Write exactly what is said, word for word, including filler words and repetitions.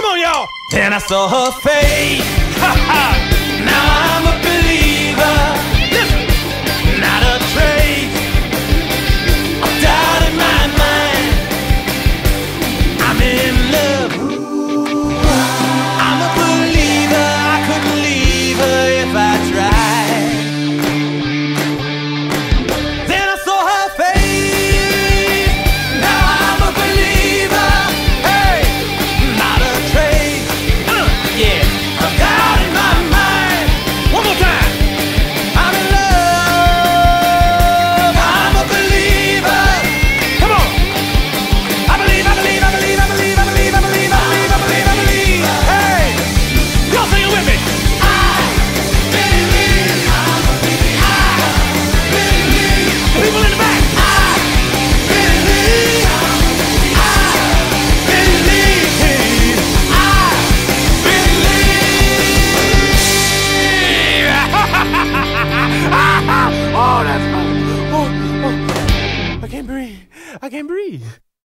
on, y'all. Then I saw her face. Ha ha. Now I'm a believer. Listen, not a trace of doubt in my mind. I'm in love. I'm a believer. I couldn't leave her if I tried. Then I saw her face. Now I'm a believer. Hey, not a trace. Uh, yeah, of doubt in my mind. One more time. I'm in love. I'm a believer. Come on. I believe, I believe, I believe, I believe, I believe, I believe, I believe, I believe, I believe. Hey, y'all sing it with me. I believe. I believe. People in the back. I believe. I believe. I believe. Oh, that's fun. Oh, oh. I can't breathe. I can't breathe.